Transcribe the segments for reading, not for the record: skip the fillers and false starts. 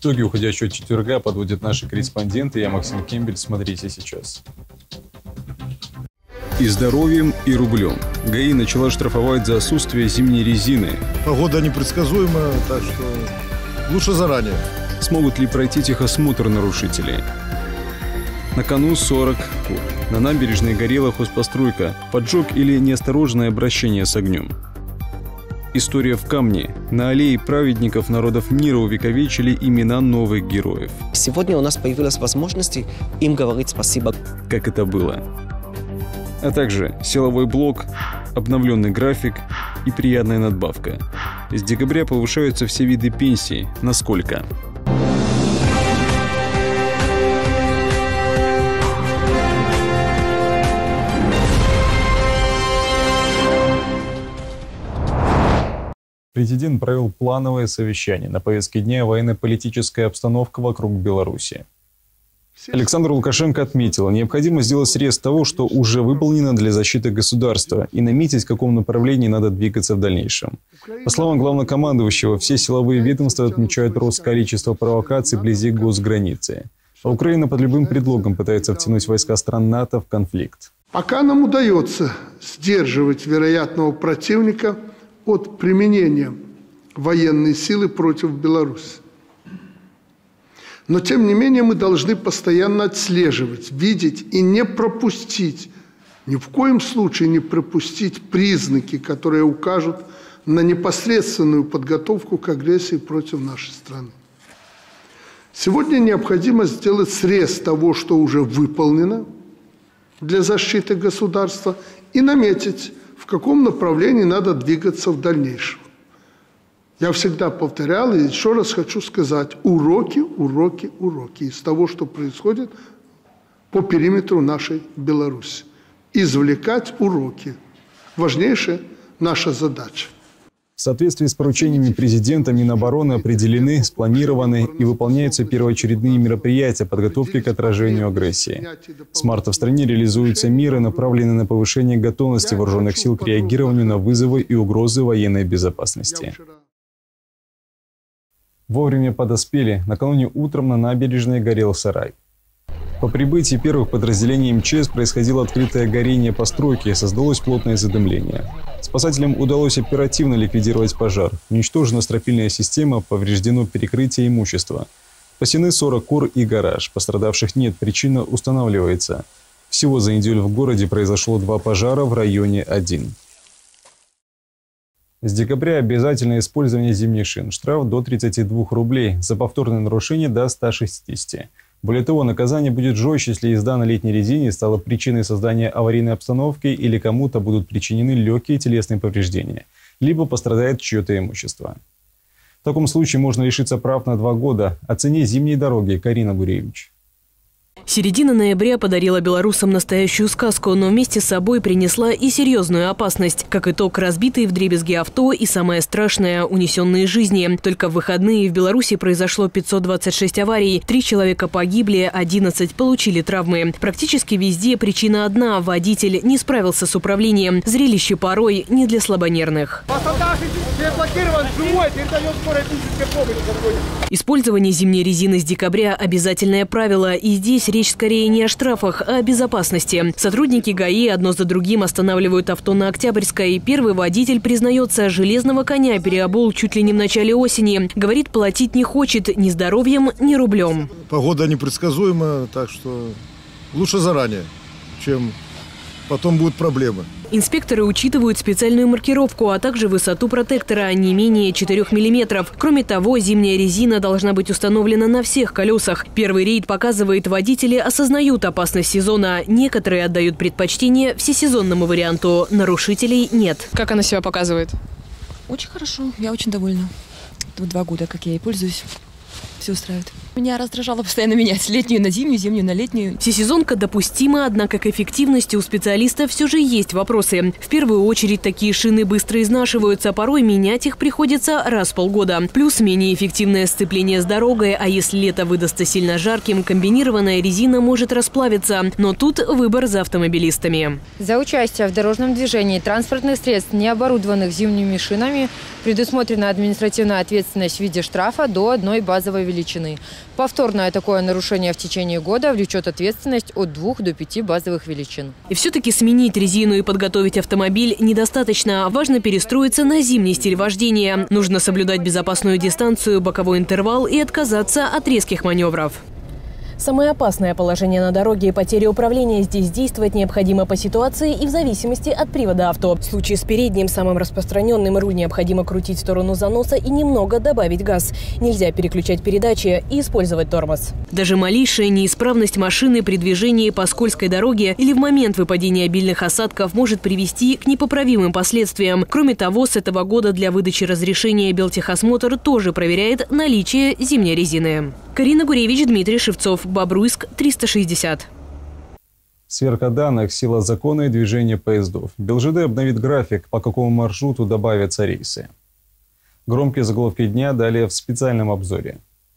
Итоги уходящего четверга подводят наши корреспонденты. Я Максим Кембель. Смотрите сейчас. И здоровьем, и рублем. ГАИ начала штрафовать за отсутствие зимней резины. Погода непредсказуемая, так что лучше заранее. Смогут ли пройти техосмотр нарушителей? На кону 40 кур. На набережной горела хозпостройка. Поджог или неосторожное обращение с огнем. История в камне. На аллее праведников народов мира увековечили имена новых героев. Сегодня у нас появилась возможность им говорить спасибо. Как это было. А также силовой блок, обновленный график и приятная надбавка. С декабря повышаются все виды пенсий. Насколько? Президент провел плановое совещание. На повестке дня военно-политическая обстановка вокруг Беларуси. Александр Лукашенко отметил, необходимо сделать срез того, что уже выполнено для защиты государства, и наметить, в каком направлении надо двигаться в дальнейшем. По словам главнокомандующего, все силовые ведомства отмечают рост количества провокаций вблизи госграницы. А Украина под любым предлогом пытается втянуть войска стран НАТО в конфликт. Пока нам удается сдерживать вероятного противника от применения военной силы против Беларуси. Но, тем не менее, мы должны постоянно отслеживать, видеть и не пропустить, ни в коем случае не пропустить признаки, которые укажут на непосредственную подготовку к агрессии против нашей страны. Сегодня необходимо сделать срез того, что уже выполнено для защиты государства, и наметить, в каком направлении надо двигаться в дальнейшем. Я всегда повторял, и еще раз хочу сказать, уроки, уроки, уроки из того, что происходит по периметру нашей Беларуси. Извлекать уроки. Важнейшая наша задача. В соответствии с поручениями президента, Минобороны определены, спланированы и выполняются первоочередные мероприятия подготовки к отражению агрессии. С марта в стране реализуются меры, направленные на повышение готовности вооруженных сил к реагированию на вызовы и угрозы военной безопасности. Вовремя подоспели. Накануне утром на набережной горел сарай. По прибытии первых подразделений МЧС происходило открытое горение постройки, создалось плотное задымление. Спасателям удалось оперативно ликвидировать пожар. Уничтожена стропильная система, повреждено перекрытие имущества. Спасены 40 кур и гараж. Пострадавших нет, причина устанавливается. Всего за неделю в городе произошло 2 пожара, в районе 1. С декабря обязательное использование зимних шин. Штраф до 32 рублей. За повторное нарушение до 160. Более того, наказание будет жестче, если езда на летней резине стала причиной создания аварийной обстановки или кому-то будут причинены легкие телесные повреждения, либо пострадает чье-то имущество. В таком случае можно лишиться прав на 2 года. О цене зимней дороги. Карина Гуревич. Середина ноября подарила белорусам настоящую сказку, но вместе с собой принесла и серьезную опасность. Как итог, разбитые вдребезги авто и, самое страшное, унесенные жизни. Только в выходные в Беларуси произошло 526 аварий. 3 человека погибли, 11 получили травмы. Практически везде причина одна – водитель не справился с управлением. Зрелище порой не для слабонервных. Использование зимней резины с декабря – обязательное правило. И здесь речь скорее не о штрафах, а о безопасности. Сотрудники ГАИ одно за другим останавливают авто на Октябрьской. Первый водитель признается, железного коня переобул чуть ли не в начале осени. Говорит, платить не хочет ни здоровьем, ни рублем. Погода непредсказуемая, так что лучше заранее, чем потом будут проблемы. Инспекторы учитывают специальную маркировку, а также высоту протектора не менее 4 мм. Кроме того, зимняя резина должна быть установлена на всех колесах. Первый рейд показывает, водители осознают опасность сезона. Некоторые отдают предпочтение всесезонному варианту. Нарушителей нет. Как она себя показывает? Очень хорошо. Я очень довольна. Тут 2 года, как я ей пользуюсь. Все устраивает. Меня раздражало постоянно менять летнюю на зимнюю на летнюю. Всесезонка допустима, однако к эффективности у специалиста все же есть вопросы. В первую очередь такие шины быстро изнашиваются, порой менять их приходится раз в полгода. Плюс менее эффективное сцепление с дорогой, а если лето выдастся сильно жарким, комбинированная резина может расплавиться. Но тут выбор за автомобилистами. За участие в дорожном движении транспортных средств, не оборудованных зимними шинами, предусмотрена административная ответственность в виде штрафа до 1 базовой величины. Повторное такое нарушение в течение года влечет ответственность от 2 до 5 базовых величин. И все-таки сменить резину и подготовить автомобиль недостаточно. Важно перестроиться на зимний стиль вождения. Нужно соблюдать безопасную дистанцию, боковой интервал и отказаться от резких маневров. Самое опасное положение на дороге и потеря управления. Здесь действовать необходимо по ситуации и в зависимости от привода авто. В случае с передним, самым распространенным, руль необходимо крутить в сторону заноса и немного добавить газ. Нельзя переключать передачи и использовать тормоз. Даже малейшая неисправность машины при движении по скользкой дороге или в момент выпадения обильных осадков может привести к непоправимым последствиям. Кроме того, с этого года для выдачи разрешения Белтехосмотр тоже проверяет наличие зимней резины. Карина Гуревич, Дмитрий Шевцов, Бобруйск, 360. Сверка данных, сила закона и движение поездов. БелЖД обновит график, по какому маршруту добавятся рейсы. Громкие заголовки дня далее в специальном обзоре.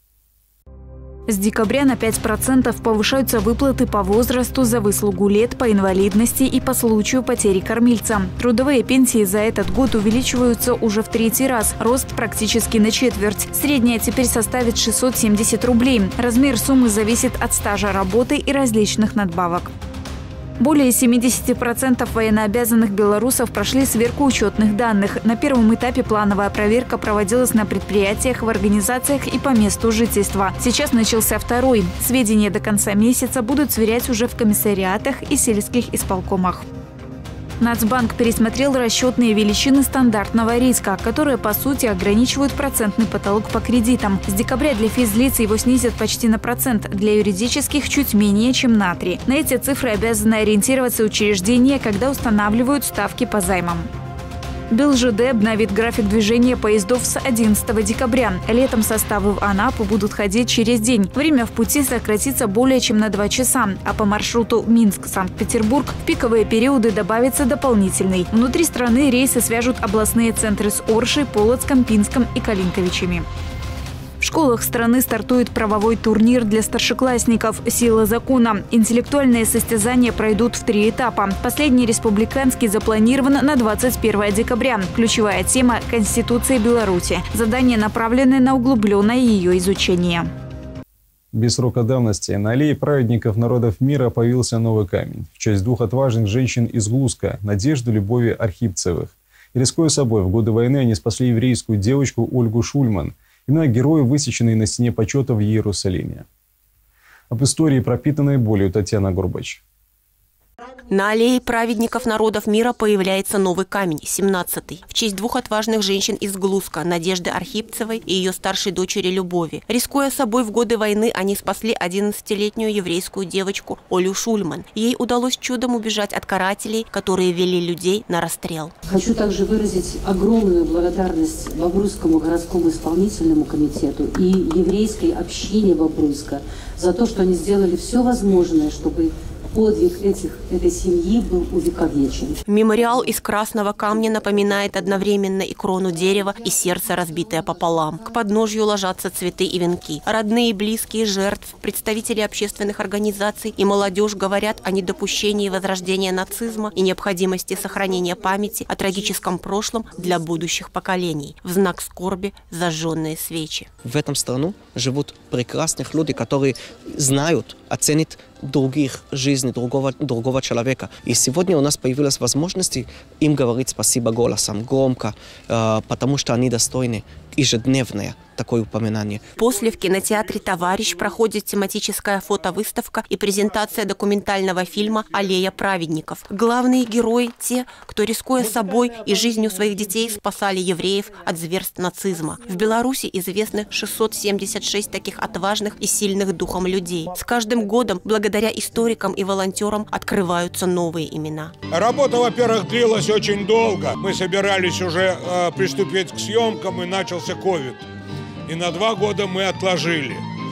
С декабря на 5% повышаются выплаты по возрасту, за выслугу лет, по инвалидности и по случаю потери кормильца. Трудовые пенсии за этот год увеличиваются уже в 3-й раз. Рост практически на четверть. Средняя теперь составит 670 рублей. Размер суммы зависит от стажа работы и различных надбавок. Более 70% военнообязанных белорусов прошли сверку учетных данных. На первом этапе плановая проверка проводилась на предприятиях, в организациях и по месту жительства. Сейчас начался второй. Сведения до конца месяца будут сверять уже в комиссариатах и сельских исполкомах. Нацбанк пересмотрел расчетные величины стандартного риска, которые, по сути, ограничивают процентный потолок по кредитам. С декабря для физлиц его снизят почти на процент, для юридических – чуть менее, чем на 3. На эти цифры обязаны ориентироваться учреждения, когда устанавливают ставки по займам. БелЖД обновит график движения поездов с 11 декабря. Летом составы в Анапу будут ходить через день. Время в пути сократится более чем на 2 часа. А по маршруту Минск-Санкт-Петербург в пиковые периоды добавится дополнительный. Внутри страны рейсы свяжут областные центры с Оршей, Полоцком, Пинском и Калинковичами. В школах страны стартует правовой турнир для старшеклассников «Сила закона». Интеллектуальные состязания пройдут в 3 этапа. Последний республиканский запланирован на 21 декабря. Ключевая тема – Конституция Беларуси. Задание направлено на углубленное ее изучение. Без срока давности на аллее праведников народов мира появился новый камень в честь 2 отважных женщин из Глузка – Надежды Любови Архипцевых. И, рискуя собой, в годы войны они спасли еврейскую девочку Ольгу Шульман. Имена героев, высеченные на стене почета в Иерусалиме. Об истории, пропитанной болью, Татьяна Горбач. На аллее праведников народов мира появляется новый камень, 17-й, в честь 2 отважных женщин из Глузка, Надежды Архипцевой и ее старшей дочери Любови. Рискуя собой, в годы войны они спасли 11-летнюю еврейскую девочку Олю Шульман. Ей удалось чудом убежать от карателей, которые вели людей на расстрел. Хочу также выразить огромную благодарность Бобруйскому городскому исполнительному комитету и еврейской общине Бобруйска за то, что они сделали все возможное, чтобы подвиг этой семьи был увековечен. Мемориал из красного камня напоминает одновременно и крону дерева, и сердце, разбитое пополам. К подножью ложатся цветы и венки. Родные и близкие жертв, представители общественных организаций и молодежь говорят о недопущении возрождения нацизма и необходимости сохранения памяти о трагическом прошлом для будущих поколений. В знак скорби зажженные свечи. В этом страну живут прекрасных люди, которые знают, оценят других жизни другого человека. И сегодня у нас появилась возможность им говорить спасибо голосом, громко, потому что они достойны ежедневное такое упоминание. После в кинотеатре «Товарищ» проходит тематическая фотовыставка и презентация документального фильма «Аллея праведников». Главные герои – те, кто, рискуя собой и жизнью своих детей, спасали евреев от зверств нацизма. В Беларуси известны 676 таких отважных и сильных духом людей. С каждым годом, благодаря историкам и волонтерам, открываются новые имена. Работа, во-первых, длилась очень долго. Мы собирались уже приступить к съемкам, и начался ковид. И на 2 года мы отложили.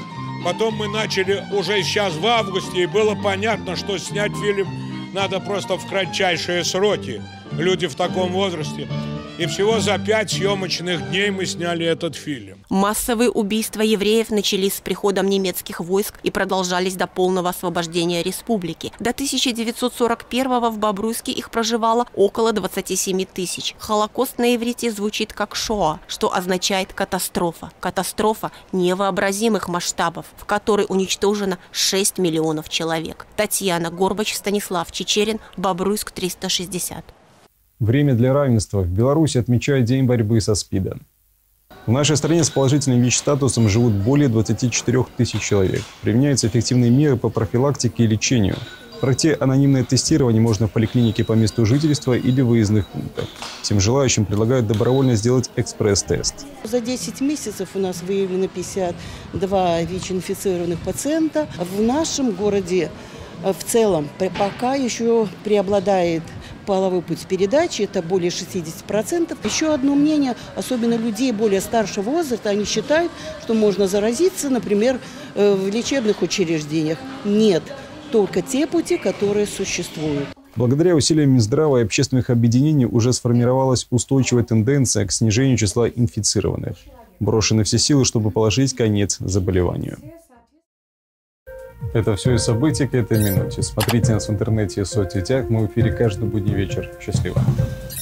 Потом мы начали уже сейчас в августе, и было понятно, что снять фильм надо просто в кратчайшие сроки. Люди в таком возрасте. И всего за 5 съемочных дней мы сняли этот фильм. Массовые убийства евреев начались с приходом немецких войск и продолжались до полного освобождения республики. До 1941-го в Бобруйске их проживало около 27 тысяч. Холокост на иврите звучит как «шоа», что означает «катастрофа». Катастрофа невообразимых масштабов, в которой уничтожено 6 миллионов человек. Татьяна Горбач, Станислав Чечерин, Бобруйск, 360. Время для равенства. В Беларуси отмечают День борьбы со СПИДом. В нашей стране с положительным ВИЧ-статусом живут более 24 тысяч человек. Применяются эффективные меры по профилактике и лечению. Пройти анонимное тестирование можно в поликлинике по месту жительства или выездных пунктах. Всем желающим предлагают добровольно сделать экспресс-тест. За 10 месяцев у нас выявлено 52 ВИЧ-инфицированных пациента. В нашем городе в целом пока еще преобладает половой путь передачи, это более 60%. Еще одно мнение, особенно людей более старшего возраста, они считают, что можно заразиться, например, в лечебных учреждениях. Нет, только те пути, которые существуют. Благодаря усилиям Минздрава и общественных объединений уже сформировалась устойчивая тенденция к снижению числа инфицированных. Брошены все силы, чтобы положить конец заболеванию. Это все из событий к этой минуте. Смотрите нас в интернете и соцсетях. Мы в эфире каждый будний вечер. Счастливо.